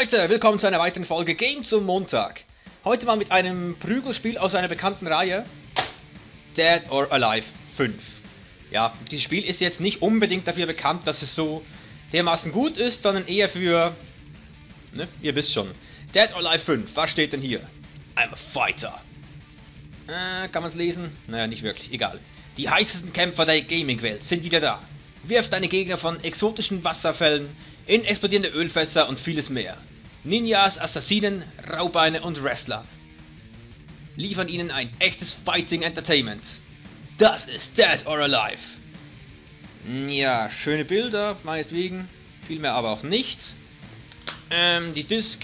Leute, willkommen zu einer weiteren Folge Game zum Montag. Heute mal mit einem Prügelspiel aus einer bekannten Reihe, Dead or Alive 5. Ja, dieses Spiel ist jetzt nicht unbedingt dafür bekannt, dass es so dermaßen gut ist, sondern eher für, ne, ihr wisst schon. Dead or Alive 5, was steht denn hier? I'm a fighter. Kann man es lesen? Naja, nicht wirklich, egal. Die heißesten Kämpfer der Gaming-Welt sind wieder da. Wirf deine Gegner von exotischen Wasserfällen in explodierende Ölfässer und vieles mehr. Ninjas, Assassinen, Raubeine und Wrestler liefern ihnen ein echtes Fighting Entertainment. Das ist Dead or Alive. Ja, schöne Bilder, meinetwegen. Viel mehr aber auch nicht. Die Disc.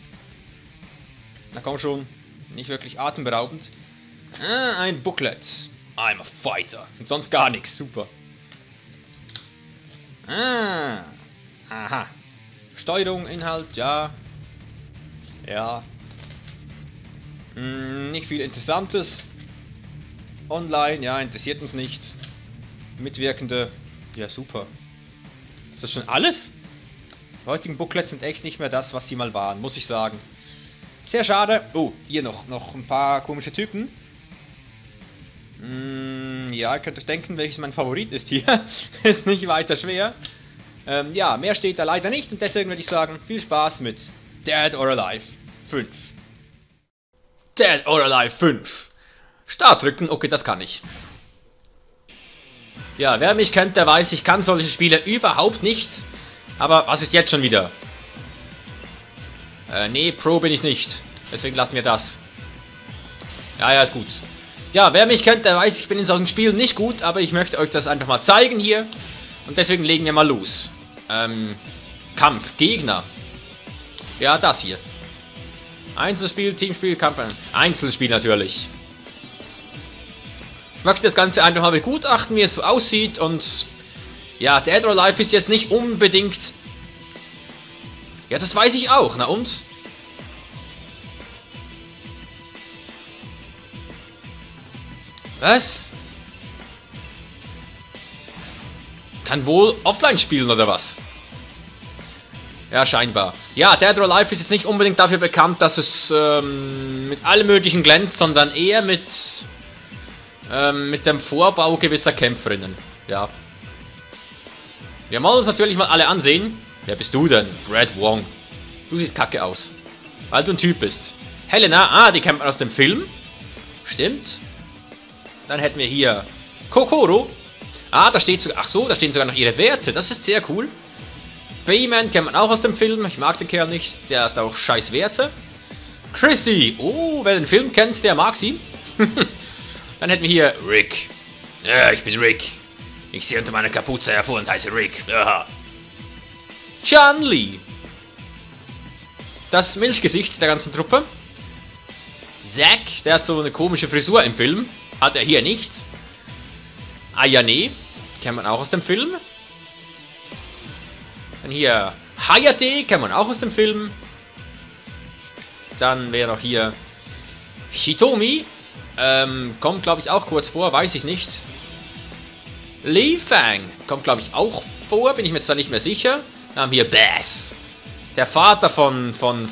Na komm schon, nicht wirklich atemberaubend. Ein Booklet. I'm a fighter. Und sonst gar nichts, super. Aha. Steuerung, Inhalt, ja. Ja. Nicht viel Interessantes. Online, ja, interessiert uns nicht. Mitwirkende, ja, super. Ist das schon alles? Die heutigen Booklets sind echt nicht mehr das, was sie mal waren, muss ich sagen. Sehr schade. Oh, hier noch ein paar komische Typen. Ja, ihr könnt euch denken, welches mein Favorit ist hier. Ist nicht weiter schwer. Ja, mehr steht da leider nicht und deswegen würde ich sagen, viel Spaß mit Dead or Alive 5. Dead or Alive 5. Start drücken, okay, das kann ich. Ja, wer mich kennt, der weiß, ich kann solche Spiele überhaupt nicht. Aber was ist jetzt schon wieder? Nee, Pro bin ich nicht. Deswegen lassen wir das. Ja, ist gut. Ja, wer mich kennt, der weiß, ich bin in solchen Spielen nicht gut, aber ich möchte euch das einfach mal zeigen hier. Und deswegen legen wir mal los. Kampf, Gegner. Ja, das hier. Einzelspiel, Teamspiel, Kampf. Einzelspiel natürlich. Ich möchte das Ganze einfach mal begutachten, wie es so aussieht. Und ja, Dead or Alive ist jetzt nicht unbedingt... Ja, das weiß ich auch. Na und? Was? Kann wohl offline spielen, oder was? Ja, scheinbar. Ja, Dead or Alive ist jetzt nicht unbedingt dafür bekannt, dass es mit allem Möglichen glänzt, sondern eher mit dem Vorbau gewisser Kämpferinnen. Ja. Wir wollen uns natürlich mal alle ansehen. Wer bist du denn? Red Wong. Du siehst kacke aus. Weil du ein Typ bist. Helena, die kennt man aus dem Film. Stimmt. Dann hätten wir hier Kokoro. Da steht sogar, ach so, da stehen sogar noch ihre Werte. Das ist sehr cool. Bayman kennt man auch aus dem Film. Ich mag den Kerl nicht. Der hat auch scheiß Werte. Christy. Oh, wer den Film kennt, der mag sie. Dann hätten wir hier Rick. Ja, ich bin Rick. Ich sehe unter meiner Kapuze hervor und heiße Rick. Aha. Chun-Li. Das Milchgesicht der ganzen Truppe. Zack, der hat so eine komische Frisur im Film. Hat er hier nicht. Ayane. Kennt man auch aus dem Film. Dann hier Hayate. Kennt man auch aus dem Film. Dann wäre noch hier Hitomi. Kommt, glaube ich, auch kurz vor. Weiß ich nicht. Li Fang. Kommt, glaube ich, auch vor. Bin ich mir jetzt da nicht mehr sicher. Dann haben wir Bass. Der Vater von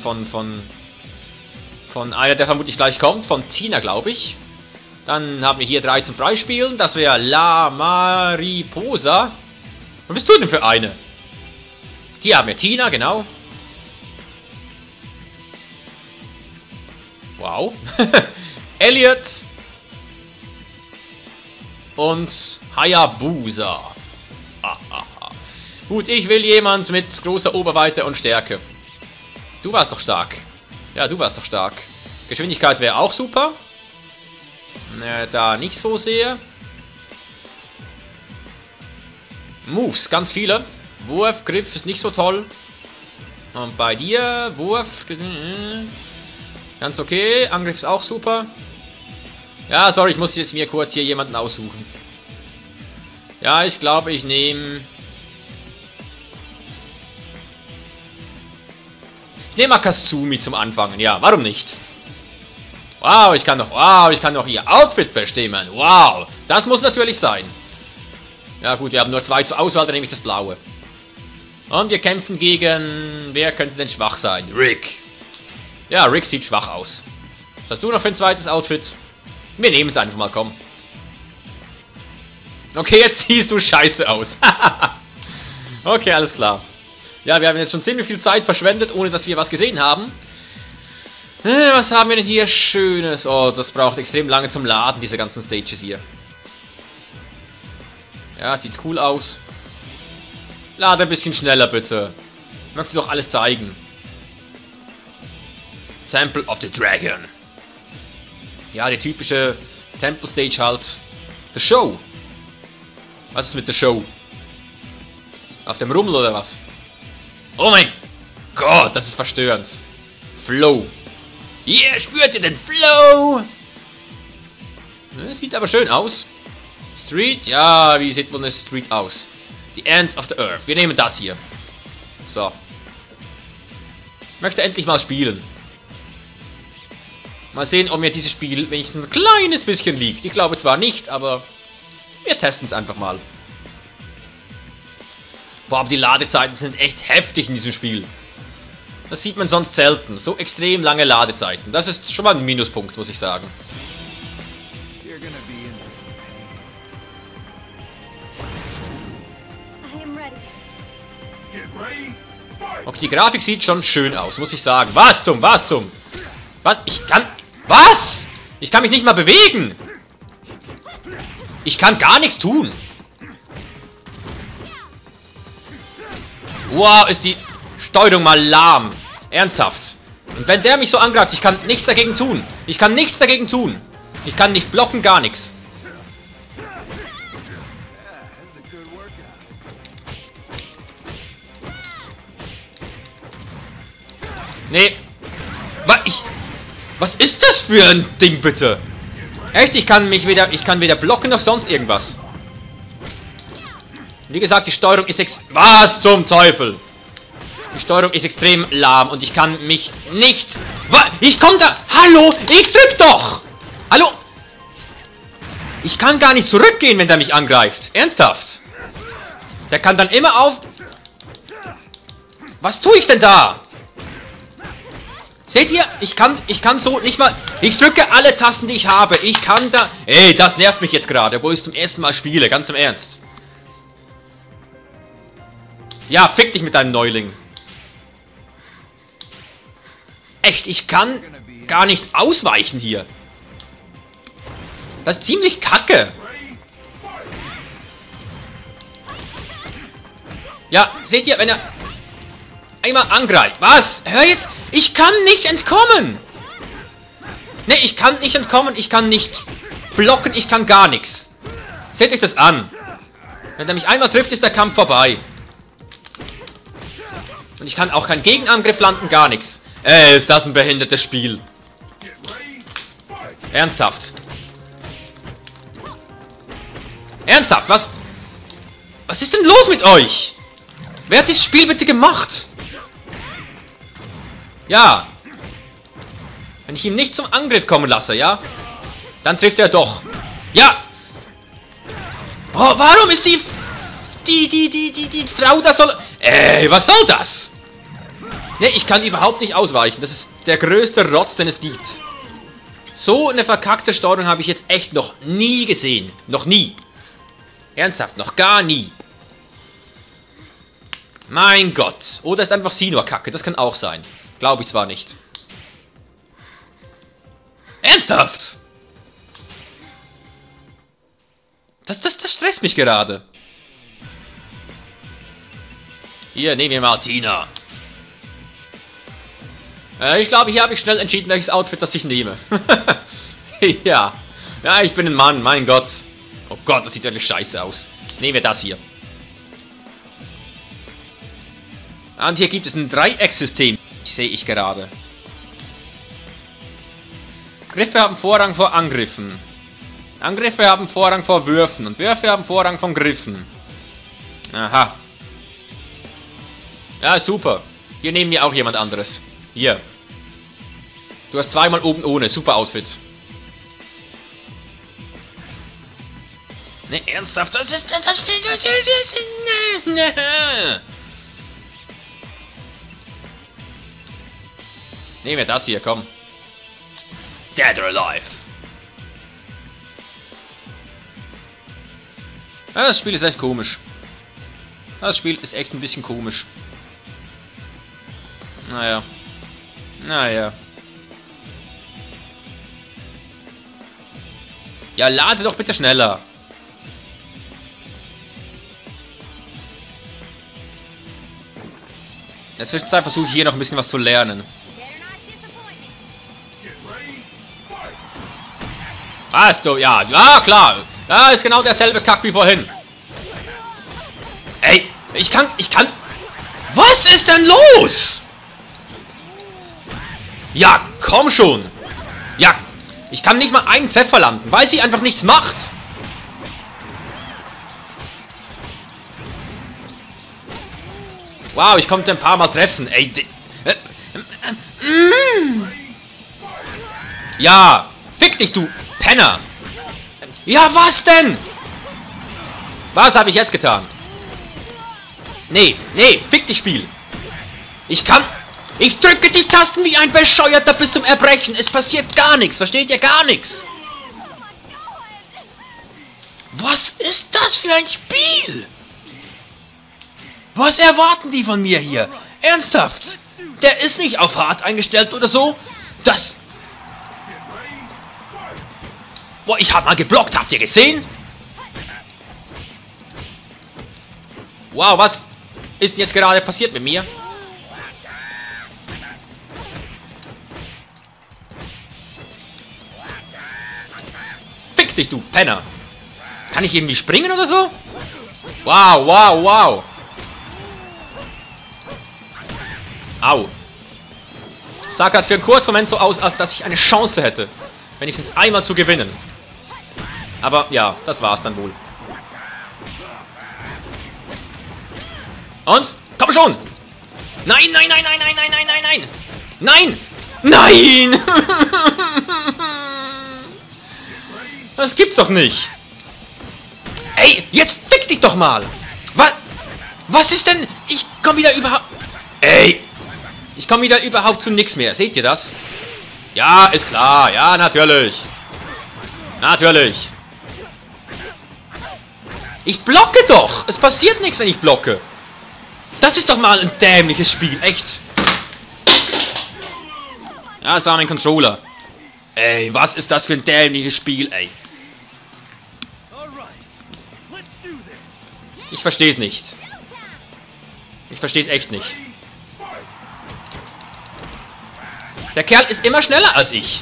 einer, der vermutlich gleich kommt. Von Tina, glaube ich. Dann haben wir hier 3 zum Freispielen. Das wäre La Mariposa. Was bist du denn für eine? Hier haben wir Tina, genau. Wow. Elliot. Und Hayabusa. Gut, ich will jemand mit großer Oberweite und Stärke. Du warst doch stark. Ja, du warst doch stark. Geschwindigkeit wäre auch super. Da nicht so sehr. Moves, ganz viele. Wurf, Griff ist nicht so toll. Und bei dir, Wurf, ganz okay. Angriff ist auch super. Ja, sorry, ich muss jetzt mir kurz hier jemanden aussuchen. Ja, ich glaube, ich nehme... Ich nehme mal Kasumi zum Anfangen. Ja, warum nicht? Wow, ich kann noch ihr Outfit bestimmen. Wow, das muss natürlich sein. Ja gut, wir haben nur 2 zur Auswahl, dann nehme ich das blaue. Und wir kämpfen gegen... Wer könnte denn schwach sein? Rick. Ja, Rick sieht schwach aus. Was hast du noch für ein zweites Outfit? Wir nehmen es einfach mal, komm. Okay, jetzt siehst du scheiße aus. Okay, alles klar. Ja, wir haben jetzt schon ziemlich viel Zeit verschwendet, ohne dass wir was gesehen haben. Was haben wir denn hier Schönes? Oh, das braucht extrem lange zum Laden, diese ganzen Stages hier. Ja, sieht cool aus. Lade ein bisschen schneller, bitte. Ich möchte doch alles zeigen. Temple of the Dragon. Ja, die typische Temple Stage halt. The Show. Was ist mit der Show? Auf dem Rummel oder was? Oh mein Gott, das ist verstörend. Flow. Yeah, spürt ihr den Flow? Sieht aber schön aus. Street, ja, wie sieht wohl eine Street aus? The Ends of the Earth. Wir nehmen das hier. So. Ich möchte endlich mal spielen. Mal sehen, ob mir dieses Spiel wenigstens ein kleines bisschen liegt. Ich glaube zwar nicht, aber wir testen es einfach mal. Boah, aber die Ladezeiten sind echt heftig in diesem Spiel. Das sieht man sonst selten. So extrem lange Ladezeiten. Das ist schon mal ein Minuspunkt, muss ich sagen. Okay, die Grafik sieht schon schön aus, muss ich sagen. Was zum? Was? Was? Ich kann mich nicht mal bewegen. Ich kann gar nichts tun. Wow, ist die Steuerung mal lahm. Ernsthaft. Und wenn der mich so angreift, ich kann nichts dagegen tun. Ich kann nichts dagegen tun. Ich kann nicht blocken, gar nichts. Nee. Was ist das für ein Ding, bitte? Echt, ich kann weder blocken noch sonst irgendwas. Wie gesagt, die Steuerung ist Was zum Teufel? Die Steuerung ist extrem lahm und ich kann mich nicht... Ich komm da... Hallo? Ich drück doch! Hallo? Ich kann gar nicht zurückgehen, wenn der mich angreift. Ernsthaft? Der kann dann immer auf... Was tue ich denn da? Seht ihr? Ich kann so nicht mal... Ich drücke alle Tasten, die ich habe. Ich kann da... Ey, das nervt mich jetzt gerade, wo ich zum ersten Mal spiele. Ganz im Ernst. Ja, fick dich mit deinem Neuling. Echt, ich kann gar nicht ausweichen hier. Das ist ziemlich kacke. Ja, seht ihr, wenn er einmal angreift. Was? Hör jetzt. Ich kann nicht entkommen. Ne, ich kann nicht entkommen. Ich kann nicht blocken. Ich kann gar nichts. Seht euch das an. Wenn er mich einmal trifft, ist der Kampf vorbei. Und ich kann auch keinen Gegenangriff landen. Gar nichts. Ist das ein behindertes Spiel. Ernsthaft. Ernsthaft, was ist denn los mit euch? Wer hat dieses Spiel bitte gemacht? Ja. Wenn ich ihn nicht zum Angriff kommen lasse, ja? Dann trifft er doch. Ja. Oh, warum ist die Frau da soll... Ey, was soll das? Ne, ich kann überhaupt nicht ausweichen. Das ist der größte Rotz, den es gibt. So eine verkackte Steuerung habe ich jetzt echt noch nie gesehen. Noch nie. Ernsthaft, noch gar nie. Mein Gott. Oder ist einfach sie nur kacke. Das kann auch sein. Glaube ich zwar nicht. Ernsthaft? Das stresst mich gerade. Hier, nehmen wir mal Tina. Ich glaube, hier habe ich schnell entschieden, welches Outfit das ich nehme. Ja. Ja, ich bin ein Mann, mein Gott. Oh Gott, das sieht wirklich scheiße aus. Nehmen wir das hier. Und hier gibt es ein Dreiecksystem. Sehe ich gerade. Griffe haben Vorrang vor Angriffen. Angriffe haben Vorrang vor Würfen. Und Würfe haben Vorrang von Griffen. Aha. Ja, super. Hier nehmen wir auch jemand anderes. Hier. Du hast zweimal oben ohne. Super Outfit. Ne, ernsthaft? Nehmen wir das hier, komm. Dead or Alive. Ja, das Spiel ist echt komisch. Das Spiel ist echt ein bisschen komisch. Naja. Naja. Ja, lade doch bitte schneller. In der Zwischenzeit versuche ich hier noch ein bisschen was zu lernen. Was du? Ja, ja klar. Ja, ist genau derselbe Kack wie vorhin. Ey, ich kann. Was ist denn los? Ja, komm schon. Ja, ich kann nicht mal einen Treffer landen, weil sie einfach nichts macht. Wow, ich konnte ein paar Mal treffen. Ey, ja, fick dich, du Penner. Ja, was denn? Was habe ich jetzt getan? Nee, fick dich, Spiel. Ich drücke die Tasten wie ein Bescheuerter bis zum Erbrechen. Es passiert gar nichts, versteht ihr? Gar nichts. Was ist das für ein Spiel? Was erwarten die von mir hier? Ernsthaft? Der ist nicht auf hart eingestellt oder so? Das... Boah, ich hab mal geblockt, habt ihr gesehen? Wow, was ist denn jetzt gerade passiert mit mir? Fick dich, du Penner! Kann ich irgendwie springen oder so? Wow, wow, wow! Au! Sah gerade für einen kurzen Moment so aus, als dass ich eine Chance hätte, wenigstens einmal zu gewinnen. Aber ja, das war's dann wohl. Und? Komm schon! Nein, nein, nein, nein, nein, nein, nein, nein, nein! Nein! Nein! Das gibt's doch nicht! Ey, jetzt fick dich doch mal! Was ist denn? Ich komm wieder überhaupt... Ey! Ich komme wieder überhaupt zu nichts mehr. Seht ihr das? Ja, ist klar. Ja, natürlich. Natürlich. Ich blocke doch. Es passiert nichts, wenn ich blocke. Das ist doch mal ein dämliches Spiel. Echt. Ja, das war mein Controller. Ey, was ist das für ein dämliches Spiel, ey. Ich verstehe es nicht. Ich verstehe es echt nicht. Der Kerl ist immer schneller als ich.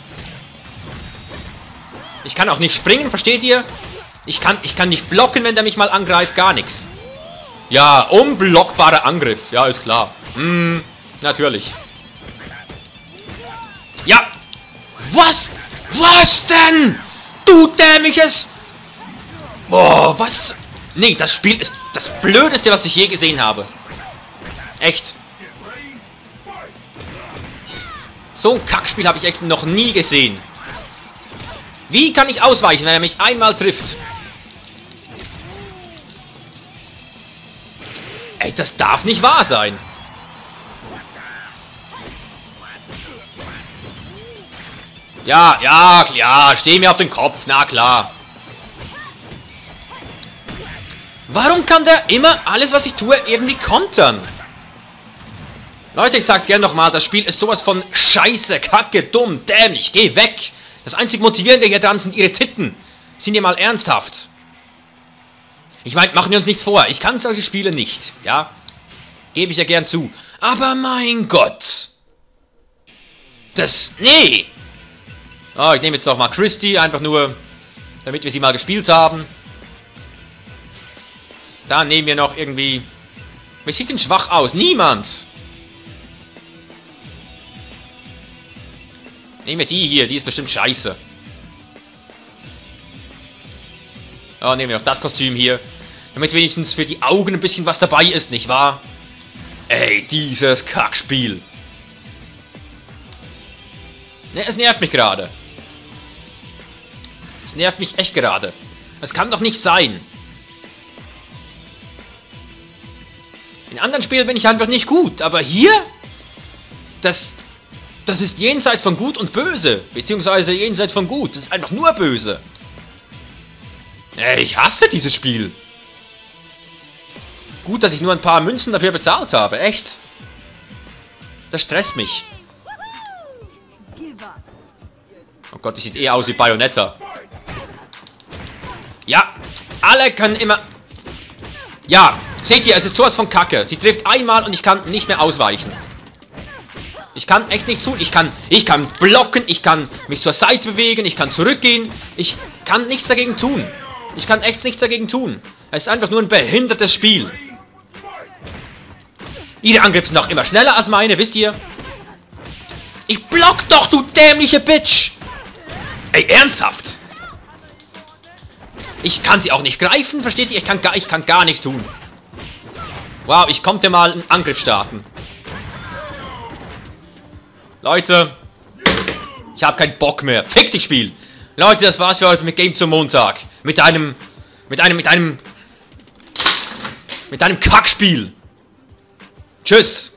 Ich kann auch nicht springen, versteht ihr? Ich kann nicht blocken, wenn der mich mal angreift, gar nichts. Ja, unblockbarer Angriff. Ja, ist klar. Natürlich. Ja. Was? Was denn? Du dämliches... Boah, was... Nee, das Spiel ist das Blödeste, was ich je gesehen habe. Echt. So ein Kackspiel habe ich echt noch nie gesehen. Wie kann ich ausweichen, wenn er mich einmal trifft? Ey, das darf nicht wahr sein. Ja, steh mir auf den Kopf, na klar. Warum kann der immer alles, was ich tue, irgendwie kontern? Leute, ich sag's gerne nochmal, das Spiel ist sowas von scheiße, kacke, dumm, dämlich, geh weg. Das einzig Motivierende hier dran sind ihre Titten. Sind ihr mal ernsthaft? Ich meine, machen wir uns nichts vor, ich kann solche Spiele nicht, ja? Gebe ich ja gern zu. Aber mein Gott. Nee. Oh, ich nehme jetzt doch mal Christy, einfach nur, damit wir sie mal gespielt haben. Dann nehmen wir noch irgendwie... Wer sieht denn schwach aus? Niemand! Nehmen wir die hier, die ist bestimmt scheiße. Oh, nehmen wir noch das Kostüm hier. Damit wenigstens für die Augen ein bisschen was dabei ist, nicht wahr? Ey, dieses Kackspiel. Ne, es nervt mich gerade. Es nervt mich echt gerade. Es kann doch nicht sein. In anderen Spielen bin ich einfach nicht gut, aber hier? Das Das ist jenseits von Gut und Böse. Beziehungsweise jenseits von Gut. Das ist einfach nur böse. Ey, ich hasse dieses Spiel. Gut, dass ich nur ein paar Münzen dafür bezahlt habe. Echt. Das stresst mich. Oh Gott, die sieht eher aus wie Bayonetta. Ja, alle können immer... Ja, seht ihr, es ist sowas von Kacke. Sie trifft einmal und ich kann nicht mehr ausweichen. Ich kann echt nichts tun. Ich kann blocken, ich kann mich zur Seite bewegen, ich kann zurückgehen. Ich kann nichts dagegen tun. Ich kann echt nichts dagegen tun. Es ist einfach nur ein behindertes Spiel. Ihre Angriffe sind auch immer schneller als meine, wisst ihr? Ich block doch, du dämliche Bitch! Ey, ernsthaft? Ich kann sie auch nicht greifen, versteht ihr? Ich kann gar nichts tun. Wow, ich konnte mal einen Angriff starten. Leute, ich habe keinen Bock mehr. Fick dich, Spiel. Leute, das war's für heute mit Game zum Montag. Mit einem Kackspiel. Tschüss.